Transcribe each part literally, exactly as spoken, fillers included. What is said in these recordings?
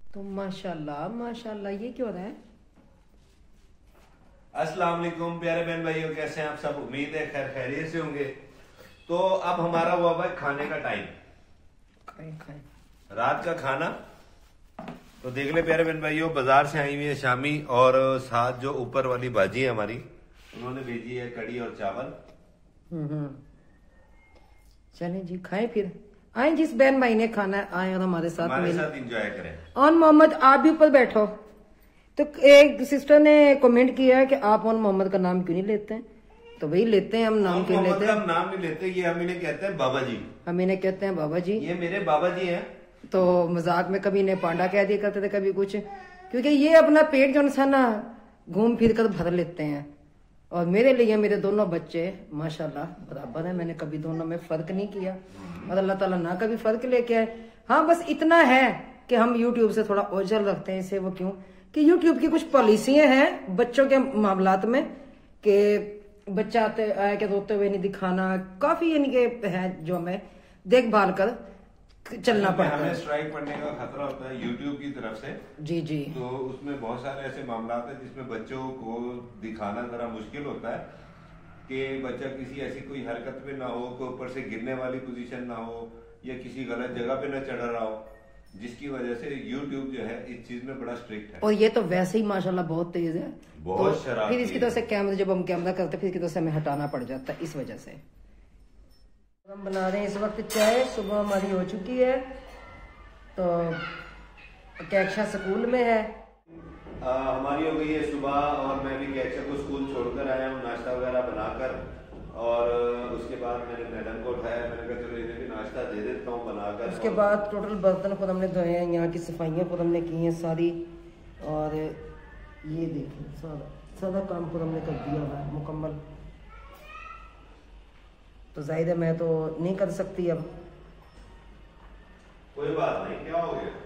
तो माशाल्लाह माशाल्लाह ये क्यों हो रहा है? अस्सलाम वालेकुम प्यारे बहन भाइयों, कैसे हैं आप सब? उम्मीद है खैर खैरियत से होंगे। तो अब हमारा हुआ भाई खाने का टाइम, खाएं खाएं। रात का खाना। तो देख ले प्यारे बहन भाइयों, बाजार से आई हुई है शामी, और साथ जो ऊपर वाली भाजी है हमारी, उन्होंने भेजी है कड़ी और चावल। हम्म चलें जी, खाएं फिर। आए जिस बहन भाई ने खाना आए और हमारे साथ हमारे मिल- साथ एंजॉय करें। ऑन मोहम्मद आप भी ऊपर बैठो। तो एक सिस्टर ने कमेंट किया है कि आप ऑन मोहम्मद का नाम क्यों नहीं लेते हैं? तो भाई लेते हैं, हम नाम क्यों मोहम्मद लेते का हैं? हम नाम नहीं लेते, ये हम इन्हें कहते हैं बाबा जी। हम इन्हें कहते हैं बाबा जी। ये मेरे बाबा जी हैं। तो मजाक में कभी इन्हें पांडा कह दिया करते थे, कभी कुछ, क्योंकि ये अपना पेट जो है ना घूम फिर कर भर लेते हैं। और मेरे लिए मेरे दोनों बच्चे माशाल्लाह बराबर है, मैंने कभी दोनों में फर्क नहीं किया और अल्लाह ताला ना कभी फर्क लेके आए। हाँ बस इतना है कि हम यूट्यूब से थोड़ा ओझल रखते हैं इसे। वो क्यों कि यूट्यूब की कुछ पॉलिसियां हैं बच्चों के मामलात में कि बच्चा आते आए के रोते हुए नहीं दिखाना, काफी यानी कि है जो हमें देखभाल कर चलना पड़ता हमें है। स्ट्राइक पड़ने का खतरा होता है यूट्यूब की तरफ से। जी जी। तो उसमें बहुत सारे ऐसे मामला हैं जिसमें बच्चों को दिखाना जरा मुश्किल होता है कि बच्चा किसी ऐसी कोई हरकत पे ना हो, कोई ऊपर से गिरने वाली पोजीशन ना हो, या किसी गलत जगह पे ना चढ़ रहा हो, जिसकी वजह से यूट्यूब जो है इस चीज में बड़ा स्ट्रिक्ट है। और ये तो वैसे ही माशाल्लाह बहुत तेज है, बहुत तो शरारती फिर इसकी तरफ से कैमरा, जब हम कैमरा करते हैं फिर इसकी तरफ से हमें हटाना पड़ जाता है, इस वजह से। हम बना रहे हैं इस वक्त चाय, सुबह हमारी हो चुकी है। तो कैक्षा स्कूल में है। आ, हमारी हो गई है सुबह, और मैं भी कैचा को स्कूल छोड़कर आया हूँ नाश्ता वगैरह बनाकर। और उसके बाद मैंने मैडम को उठाया, मैंने कहा चलो इन्हें भी नाश्ता दे देता हूँ बनाकर। उसके बाद टोटल बर्तन खुद हमने धोए हैं, यहाँ की सफाइयाँ खुद हमने की हैं सारी। और ये देखिए सारा सारा काम खुद हमने कर दिया हुआ है मुकम्मल। तो जाहिर है मैं तो नहीं कर सकती अब। कोई बात नहीं, क्या हो गया?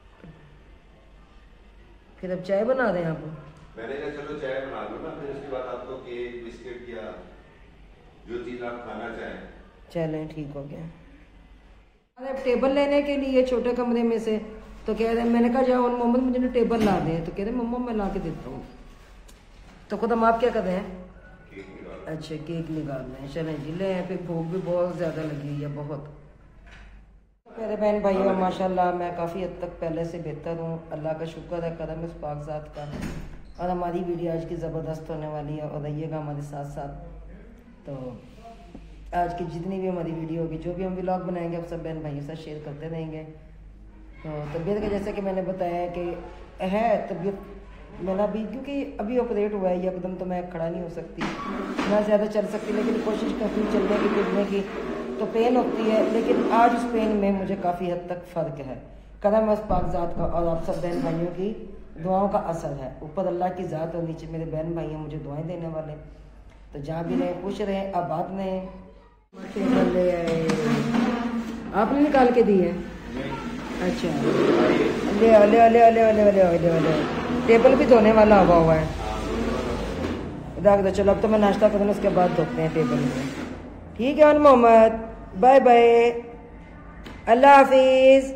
फिर अब चाय बना रहे हैं आप? मैंने कहा चलो चाय बना लो ना, फिर उसके बाद आपको केक बिस्किट या जो चीज आप खाना चाहें। चलें ठीक हो गया। अरे टेबल लेने के लिए छोटे कमरे में से तो कह रहे, मैंने कहा जाओ मोहम्मद मुझे ना टेबल ला दे, तो कह रहे मम्मा मैं ला के देता हूँ। तो खुद हम आप क्या कर रहे हैं? केक निकालो। अच्छा केक निकाल रहे हैं, चलें जी ले। फिर भूख भी बहुत ज्यादा लगी हुई है, बहुत। मेरे बहन भाइयों माशाल्लाह मैं काफ़ी हद तक पहले से बेहतर हूँ, अल्लाह का शुक्र है, करम इस पाक ज़ात का। और हमारी वीडियो आज की ज़बरदस्त होने वाली है, और रहिएगा हमारे साथ साथ। तो आज की जितनी भी हमारी वीडियो होगी, जो भी हम व्लॉग बनाएंगे, आप सब बहन भाइयों से शेयर करते रहेंगे। तो तबीयत का जैसे कि मैंने बताया कि है तबीयत मेरा भी, क्योंकि अभी ऑपरेट हुआ है, एकदम तो मैं खड़ा नहीं हो सकती, ना ज़्यादा चल सकती, लेकिन कोशिश करती हूँ चलने की फिरने की। तो पेन होती है, लेकिन आज उस पेन में मुझे काफ़ी हद तक फ़र्क है, करम उस पाक ज़ात का और आप सब बहन भाइयों की दुआओं का असर है। ऊपर अल्लाह की ज़ात और नीचे मेरे बहन भाई हैं मुझे दुआएं देने वाले। तो जहाँ भी रहें खुश रहें, आबाद रहें। ले आए आपने निकाल के दी है? अच्छा ले आओ ले आओ ले आओ ले आओ ले आओ ले आओ ले आओ ले आओ। टेबल भी धोने वाला हवा हुआ है, रख दो। चलो अब तो मैं नाश्ता करूँ, उसके बाद धोते हैं टेबल में। ठीक है मोहम्मद, बाय बाय, अल्लाह हाफिज।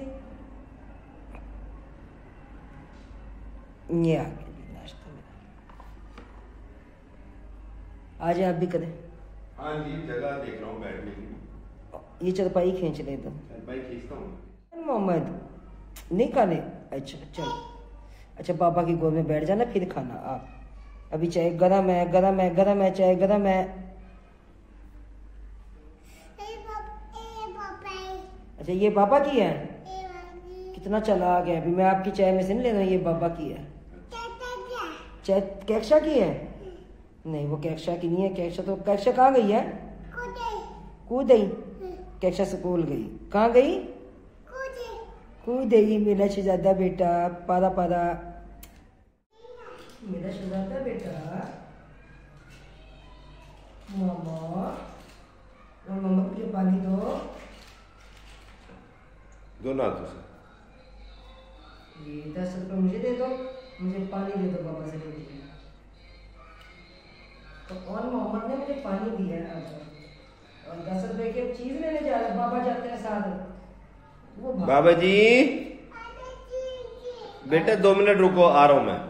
ये आ गया नाश्ता मेरा, आज आप भी करें। हाँ जी, जगह देख रहा हूँ बैठने की। ये चरपाई खींच ले दो। भाई खींचता हूँ। मोहम्मद नहीं खाने? अच्छा चलो, अच्छा पापा की गोद में बैठ जाना, फिर खाना आप। अभी चाय गरम है, गरम है, गरम है, चाय गरम है। अच्छा ये पापा की है? कितना चला गया। अभी मैं आपकी चाय में से नहीं ले रहा हूँ, ये पापा की है। चाय कैक्षा की है? नहीं वो कैक्षा की नहीं है। कैक्षा तो कैक्षा कहाँ गई है? कूद गई। कैक्षा स्कूल गई। कहाँ गई? कूद गई। मेरा शहजादा बेटा, पारा पारा मेरा शहजादा बेटा। मामा और मामा मुझे पानी दो। दो ना तो से ये दस रुपये मुझे दे दो, मुझे पानी दे दो बाबा से लेके। तो कौन मोहम्मद ने मुझे पानी दिया है आज, और दस रुपए की चीज लेने जा रहे, बाबा जाते हैं साथ। वो बाबा जी बेटे दो मिनट रुको, आ रहा हूं मैं।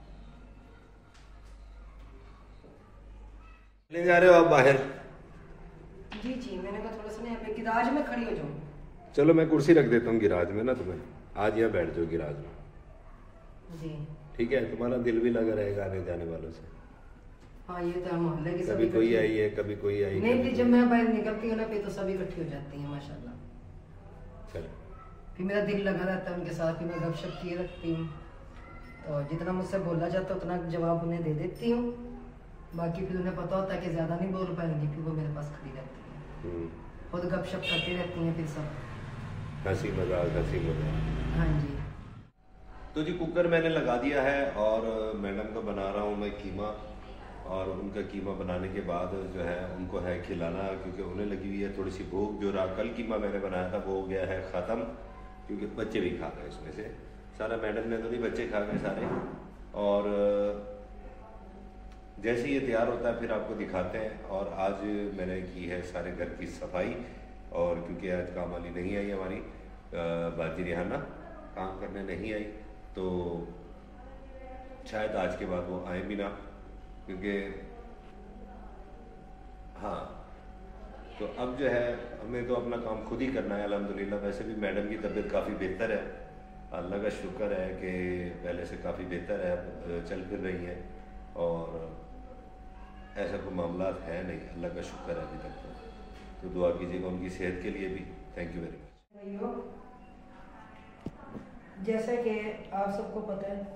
ले जा रहे हो आप बाहर? जी जी, मैंने कहा थोड़ा सा यहाँ पे गिराज में खड़ी हो जाऊँ। चलो मैं कुर्सी रख देता हूँ गिराज में ना, तुम्हें आज यहाँ बैठ जाओ गिराज में जी, ठीक है? तुम्हारा दिल भी लगा रहेगा आने जाने वालों से। हाँ ये तो मोहल्ले की कभी कोई आई है, कभी कोई आई नहीं नहीं, जब मैं बाहर निकलती हूँ ना पे तो सभी इकट्ठी हो जाती हैं माशाल्लाह। चलो, फिर मेरा दिल लगा रहता है उनके साथ, फिर मैं गपशप किए रखती हूँ, तो जितना मुझसे बोला जाता है उतना जवाब उन्हें दे देती हूँ। बाकी फिर उन्हें पता होता है कि ज़्यादा नहीं बोल पाएंगी, फिर वो मेरे पास खड़ी रहती हैं, खुद गपशप करती रहती हैं, फिर सब हंसी मजाक हंसी मजाक। हाँ जी। तो जी कुकर मैंने लगा दिया है और मैडम का बना रहा हूँ मैं कीमा, और उनका कीमा बनाने के बाद जो है उनको है खिलाना, क्योंकि उन्हें लगी हुई है थोड़ी सी भूख। जो रात कल कीमा मैंने बनाया था वो हो गया है ख़त्म, क्योंकि बच्चे भी खा गए इसमें से सारा। मैडम ने तो नहीं, बच्चे खा गए सारे। और जैसे ये तैयार होता है फिर आपको दिखाते हैं। और आज मैंने की है सारे घर की सफाई, और क्योंकि आज काम वाली नहीं आई हमारी बाजी रिहाना, काम करने नहीं आई, तो शायद आज के बाद वो आए भी ना, क्योंकि हाँ तो अब जो है हमें तो अपना काम खुद ही करना है अल्हम्दुलिल्लाह। वैसे भी मैडम की तबीयत काफ़ी बेहतर है, अल्लाह का शुक्र है कि पहले से काफ़ी बेहतर है, अब चल फिर रही है और ऐसा कोई मामला है नहीं, अल्लाह का शुक्र है अभी तक तो। तो दुआ कीजिएगा उनकी सेहत के लिए भी। Thank you very much. जैसा कि आप सबको पता है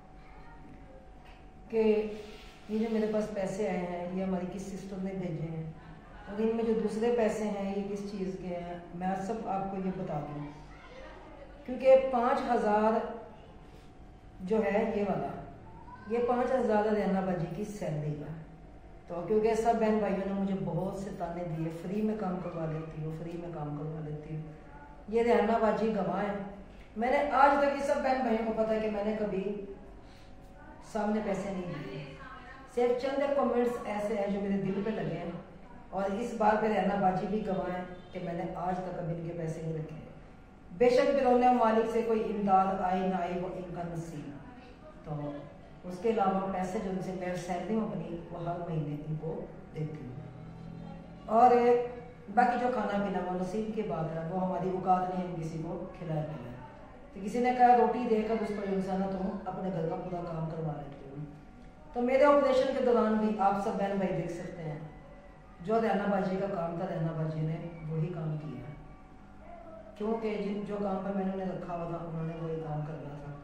कि ये जो मेरे पास पैसे आए हैं ये हमारी किस सिस्टर ने भेजे हैं, और इनमें जो दूसरे पैसे हैं ये किस चीज़ के हैं मैं सब आपको ये बता दूँ। क्योंकि पाँच हज़ार जो है ये वाला, ये पाँच हज़ार रेना बाजी की सैलरी का, तो क्योंकि सब बहन भाइयों ने मुझे बहुत से ताने दिए, फ्री में काम करवा लेती हूँ, फ्री में काम करवा लेती हूँ, ये रेना बाजी गवाह है। मैंने आज तक ये सब बहन भाइयों को पता है कि मैंने कभी सामने पैसे नहीं दिए, सिर्फ चंद कमेंट्स ऐसे हैं जो मेरे दिल पे लगे हैं, और इस बार पे रहना बाजी भी गवाह है कि मैंने आज तक कभी इनके पैसे नहीं रखे। बेशक बिरौने मालिक से कोई इमदाद आई ना आई वो इनका नसीब, तो उसके अलावा पैसे जो उनसे मैं सैलरी अपनी वो हर महीने इनको देती हूँ। और बाकी जो खाना पीना वो नसीब की बात है, वो हमारी औकात नहीं हम किसी को खिलाए पिलाए। तो किसी ने कहा रोटी देकर उस पर इंसान तुम अपने घर का पूरा काम करवा लेते हो। तो मेरे ऑपरेशन के दौरान भी आप सब बहन भाई देख सकते हैं जो रहना बाजी का काम था, रहना बाजी ने वही काम किया, क्योंकि जिन जो काम पर मैंने उन्हें रखा हुआ था उन्होंने वही काम करना था।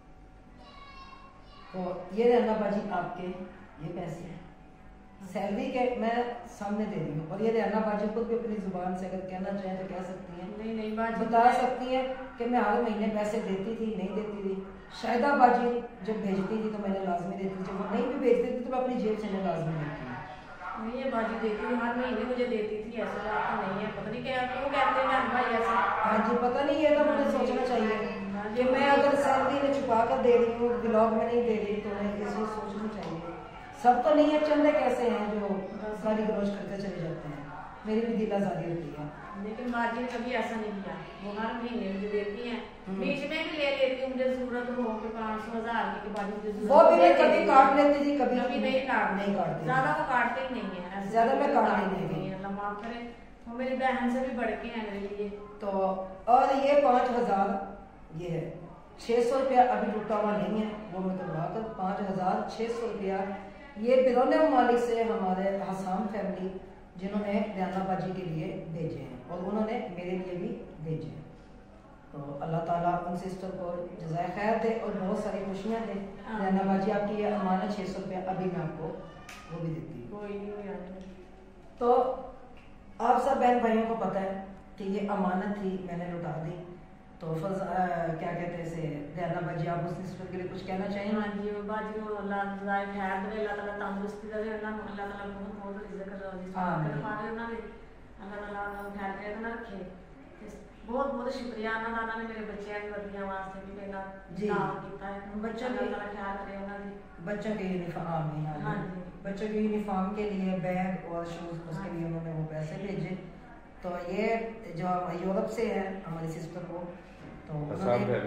तो ये रहना बाजी आपके ये पैसे हैं सैलरी के मैं सामने दे रही हूँ, और ये रहना बाजी खुद भी अपनी जुबान से अगर कहना चाहें तो कह सकती हैं, नहीं नहीं बाजी बता सकती हैं कि मैं हर महीने पैसे देती थी नहीं देती थी। शायदा बाजी जब भेजती थी तो मैंने लाजमी देती थी, जब वो नहीं भी भेजती थी तो मैं अपनी जेब से मैं लाजमी देती हूँ। नहीं ये बाजी देती थी, हर महीने मुझे देती थी, ऐसा बात तो नहीं है। पता नहीं क्या क्यों कहते हैं भाई ऐसा। हाँ जी, पता नहीं, ये तो मुझे सोचना चाहिए कि मैं अगर सैलरी में छुपा कर दे रही हूँ, ब्लॉग में नहीं दे रही, तो उन्हें ये चीज़ सोचनी चाहिए। सब तो नहीं है, चंद कैसे हैं जो गाली गलौज करके चले जाते हैं, मेरी भी दिल आज़ादी होती है। लेकिन बाजी ने कभी ऐसा नहीं किया, वो हर महीने मुझे देती हैं, बीच में भी ले लेती हूँ, मुझे जरूरत हो कि पाँच सौ हजार की बाजी मुझे वो भी मैं कभी काट लेती थी, कभी कभी नहीं काट नहीं काटती, ज्यादा तो काटते ही नहीं है, ज्यादा मैं काटती नहीं है, अल्लाह माफ करे। वो मेरी बहन से भी बढ़ के हैं मेरे लिए। तो और ये पाँच हजार ये है, छः सौ रुपया अभी टूटा हुआ नहीं है, वो मैं करवा कर पाँच हजार छः सौ रुपया ये बिरौने मालिक से हमारे हसाम फैमिली जिन्होंने रहना बाजी के लिए भेजे हैं, और उन्होंने मेरे लिए भी भेजे हैं। तो अल्लाह ताला उन सिस्टर को जज़ाए खैर दे और बहुत सारी खुशियाँ दे। रहना बाजी आपकी ये अमानत छः सौ रुपया अभी मैं आपको वो भी देती हूँ। कोई नहीं, तो आप सब बहन भाइयों को पता है कि ये अमानत थी, मैंने लुटा दी। तो फज क्या कहते हैं इसे रहना बाजी, आप उस सिस्टर के लिए कुछ कहना चाहिए? हाँ जी, बाजी को अल्लाह जज़ाए खैर दे, अल्लाह ताला तंदुरुस्ती दे, अल्लाह अल्लाह ताला बहुत बहुत रिज़्क़ रोज़ी कर पावे उन्होंने, अल्लाह ताला उन्हें खैर खैर ना रखे। बहुत बहुत शुक्रिया अल्लाह ताला ने मेरे बच्चों की वर्दियां वास्ते भी मेरा काम किया है, बच्चों की अल्लाह ख्याल करे उन्होंने, बच्चों के यूनिफॉर्म में हाँ जी, बच्चों के यूनिफॉर्म के लिए बैग और शूज़ उसके लिए उन्होंने वो पैसे भेजे। तो ये जो यूरोप से है हमारी सिस्टर को, तो हसाम फैमिली से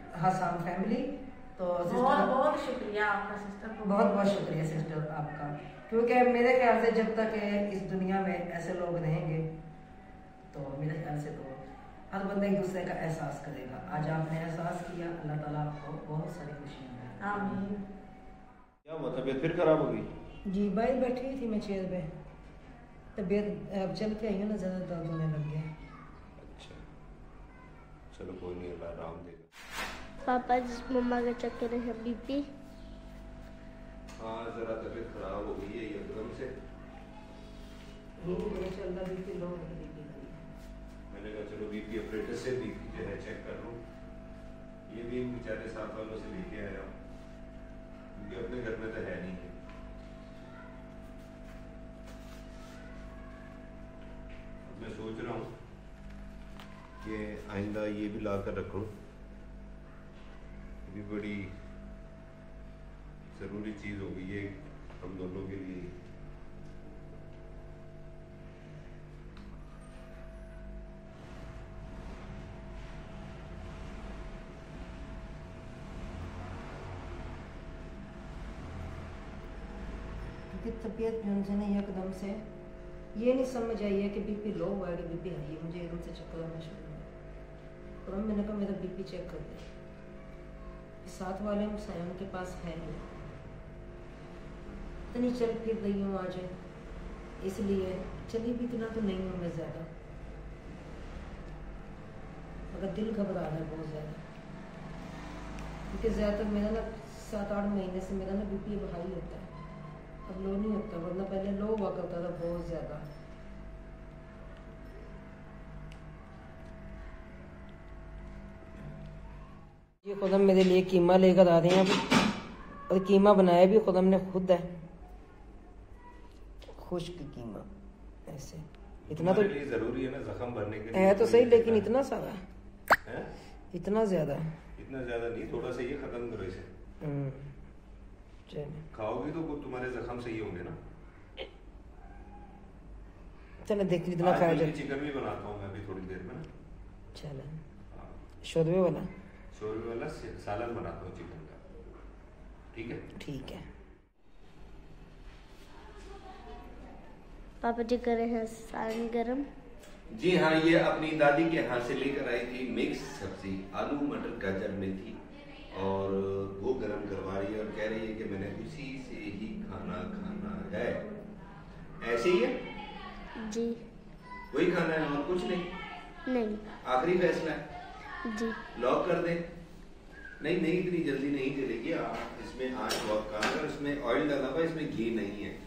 हसाम फैमिली। तो बहुत सिस्टर बहुत शुक्रिया आपका सिस्टर को, बहुत बहुत शुक्रिया सिस्टर आपका, क्योंकि मेरे ख्याल से जब तक इस दुनिया में ऐसे लोग रहेंगे तो मेरे ख्याल से तो हर बंदा एक दूसरे का एहसास करेगा। आज आपने एहसास किया, अल्लाह ताला आपको बहुत सारी खुशियाँ दें। आमीन। क्या हुआ, तबीयत फिर खराब हो गई? जी बाहर बैठी हुई थी मैं चेयर पे, तबीयत अब चल के आई हूँ ना, ज़्यादा दर्द होने लग गया। अच्छा चलो कोई नहीं, अल्लाह आराम देगा। पापा जिस मम्मा का चक्कर है बीपी। हाँ जरा तबीयत खराब हो गई है एकदम से, चल रहा बीपी लो। मैंने कहा चलो बीपी ऑपरेटर से बीपी जो है चेक कर लूँ। ये भी बेचारे साथ वालों से लेके आया हूँ, क्योंकि अपने घर में तो है नहीं है। अब मैं सोच रहा हूँ कि आइंदा ये भी ला कर रखूँ, ये भी बड़ी ज़रूरी चीज़ हो गई है हम दोनों के लिए। क्योंकि तबीयत जो है ना एकदम से ये नहीं समझ आई है कि बीपी लो हुआ है कि बीपी हाई है। मुझे एकदम से चक्कर आना शुरू हुआ और मैंने कहा मेरा बीपी चेक कर दे। साथ वाले सायन के पास है नहीं, इतनी चल फिर रही हूँ आज, इसलिए चली भी इतना तो नहीं हूँ मैं ज़्यादा, मगर दिल घबरा रहा है बहुत ज़्यादा, क्योंकि ज़्यादातर मेरा ना सात आठ महीने से मेरा ना बीपी अब हाई होता है, अब लो नहीं होता, वरना पहले लो हुआ करता था बहुत ज़्यादा। ये खुदम मेरे लिए कीमा लेकर आ रहे हैं अब, और कीमा बनाया भी खुदम ने खुद है, खुश्क कीमा। ऐसे इतना तो जरूरी है ना जख्म भरने के लिए, है तो सही, लेकिन इतना सारा है, इतना ज्यादा इतना ज्यादा नहीं, थोड़ा सा ये खत्म करो इसे। चलो खाओगी तो तुम्हारे जख्म सही होंगे ना। चलो देख इतना खाया जाए। चिकन भी बनाता हूँ मैं अभी थोड़ी देर में ना। चलो शोरबे वाला शोरबे वाला सालन बनाता हूँ चिकन का, ठीक है? ठीक है। पापा जी कर रहे हैं सालन गरम। जी हाँ, ये अपनी दादी के हाथ से लेकर आई थी मिक्स सब्जी, आलू मटर गाजर मेथी, और वो गरम करवा रही है और कह रही है कि मैंने उसी से ही खाना खाना है। ऐसे ही है जी, वही खाना है और कुछ नहीं? नहीं। आखिरी फैसला है जी, लॉक कर दे। नहीं नहीं, इतनी जल्दी नहीं चलेगी, आप इसमें आँच बहुत कम कर, इसमें ऑयल डाला हुआ, इसमें घी नहीं है।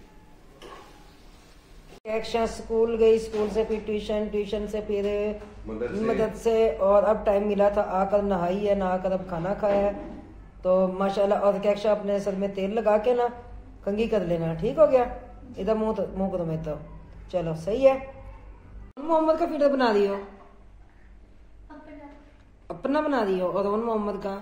एक्शन स्कूल गई, स्कूल से फिर ट्यूशन, ट्यूशन से फिर मदद से, मदद से और अब टाइम मिला था आकर नहाई है, नहाकर अब खाना खाया है। तो माशाल्लाह, और क्या अपने सर में तेल लगा के ना कंघी कर लेना, ठीक हो गया। इधर मुंह तो मुंह को तो मैं तो चलो सही है। मोहम्मद का फिर बना दियो, अपना बना दियो, और उन मोहम्मद का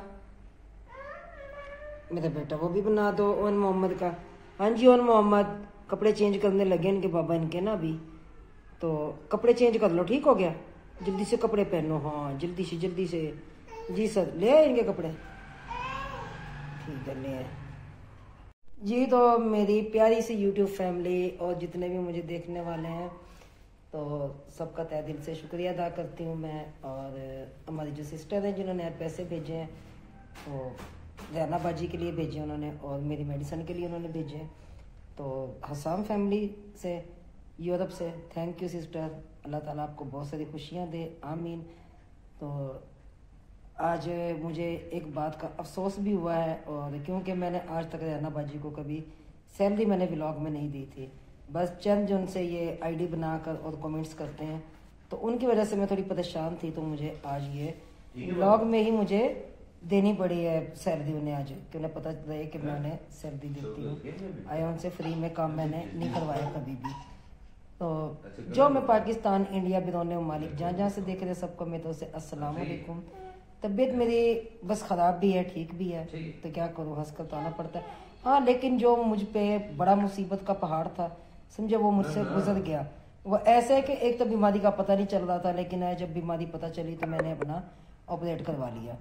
मेरा बेटा वो भी बना दो, उन मोहम्मद का। हाँ जी, उन मोहम्मद कपड़े चेंज करने लगे इनके बाबा इनके ना अभी, तो कपड़े चेंज कर लो, ठीक हो गया। जल्दी से कपड़े पहनो, हाँ जल्दी से जल्दी से। जी सर, ले आए इनके कपड़े, ठीक है ले आए जी। तो मेरी प्यारी सी यूट्यूब फैमिली और जितने भी मुझे देखने वाले हैं, तो सबका तहे दिल से शुक्रिया अदा करती हूँ मैं। और हमारी जो सिस्टर हैं जिन्होंने पैसे भेजे हैं, तो रैना बाजी के लिए भेजे उन्होंने, और मेरी मेडिसिन के लिए उन्होंने भेजे। तो हसाम फैमिली से, यूरोप से, थैंक यू सिस्टर, अल्लाह ताला आपको बहुत सारी खुशियाँ दे, आमीन। तो आज मुझे एक बात का अफसोस भी हुआ है, और क्योंकि मैंने आज तक रैना बाजी को कभी सैलरी मैंने व्लॉग में नहीं दी थी, बस चंद जो उनसे ये आईडी बनाकर और कमेंट्स करते हैं, तो उनकी वजह से मैं थोड़ी परेशान थी। तो मुझे आज ये व्लॉग में ही मुझे देनी पड़ी है सैलरी उन्हें आज, कि उन्हें पता रहे कि मैं उन्हें सैलरी देती हूँ। आया उनसे फ्री में काम मैंने नहीं करवाया कभी भी। तो जो मैं पाकिस्तान, इंडिया, बिरोने ममालिक जहाँ जहाँ से देख रहे सबको मैं तो उसे अस्सलाम वालेकुम। तबीयत मेरी बस ख़राब भी है, ठीक भी है, तो क्या करूँ, हंस कर तो आना पड़ता है। हाँ, लेकिन जो मुझ पे बड़ा मुसीबत का पहाड़ था, समझे, वो मुझसे गुजर गया। वो ऐसे है कि एक तो बीमारी का पता नहीं चल रहा था, लेकिन जब बीमारी पता चली तो मैंने अपना ऑपरेट करवा लिया।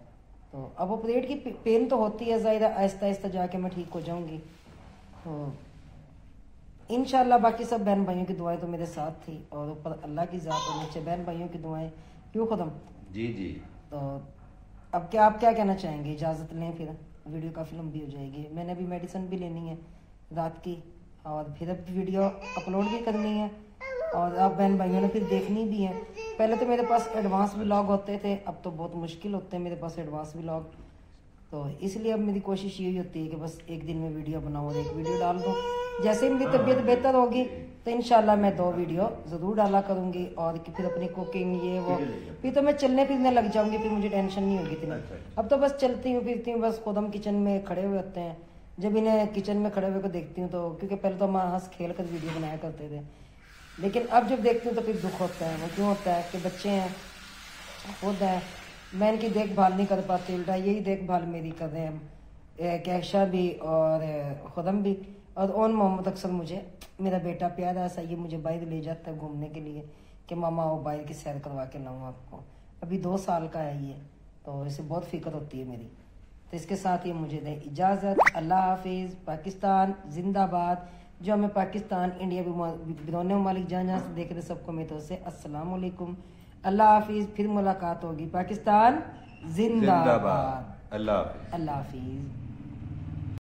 तो अब ऑपरेट की पेन तो होती है ज़ाहिर, आहिस्ता आहिस्ता जाके मैं ठीक हो जाऊंगी। तो इंशाल्लाह बाकी सब बहन भाइयों की दुआएं तो मेरे साथ थी, और ऊपर अल्लाह की ज़ात और नीचे बहन भाइयों की दुआएं। क्यों खुदम जी जी। तो अब क्या आप क्या कहना चाहेंगे? इजाज़त लें, फिर वीडियो काफ़ी लंबी हो जाएगी। मैंने भी मेडिसिन भी लेनी है रात की, और फिर अब वीडियो अपलोड भी करनी है, और आप बहन भाइयों ने फिर देखनी भी है। पहले तो मेरे पास एडवांस व्लॉग होते थे, अब तो बहुत मुश्किल होते हैं मेरे पास एडवांस व्लॉग। तो इसलिए अब मेरी कोशिश यही होती है कि बस एक दिन में वीडियो बनाऊँ और एक वीडियो डाल दूँ। जैसे ही मेरी तबीयत बेहतर होगी तो इंशाल्लाह मैं दो वीडियो ज़रूर डाला करूँगी, और कि फिर अपनी कुकिंग ये वो, फिर तो मैं चलने फिरने लग जाऊँगी, फिर मुझे टेंशन नहीं होगी इतनी। अब तो बस चलती हूँ फिरती हूँ, बस खुद हम किचन में खड़े हुए होते हैं। जब इन्हें किचन में खड़े हुए को देखती हूँ तो, क्योंकि पहले तो हम हंस खेल कर वीडियो बनाया करते थे, लेकिन अब जब देखती हूँ तो फिर दुख होता है। वो क्यों होता है कि बच्चे हैं, खुद है, मैं इनकी देखभाल नहीं कर पाती, उल्टा यही देखभाल मेरी कर रहे हैं कैशा भी और खुदम भी। और ओन मोहम्मद अक्सर मुझे, मेरा बेटा प्यारा ऐसा, ये मुझे बाहर ले जाता है घूमने के लिए कि मामा वो बाहर की सैर करवा के लाऊं आपको। अभी दो साल का है ये, तो इसे बहुत फिक्र होती है मेरी। तो इसके साथ ही मुझे दें इजाज़त। अल्लाह हाफिज़। पाकिस्तान जिंदाबाद। जो हमें पाकिस्तान, इंडिया बिरोने ममालिक जहाँ जहाँ से देख रहे सबको मेरी तरफ से अस्सलाम वालेकुम, अल्लाह हाफिज़। फिर मुलाकात होगी। पाकिस्तान जिंदाबाद। अल्लाह हाफिज़। अल्लाह हाफिज़।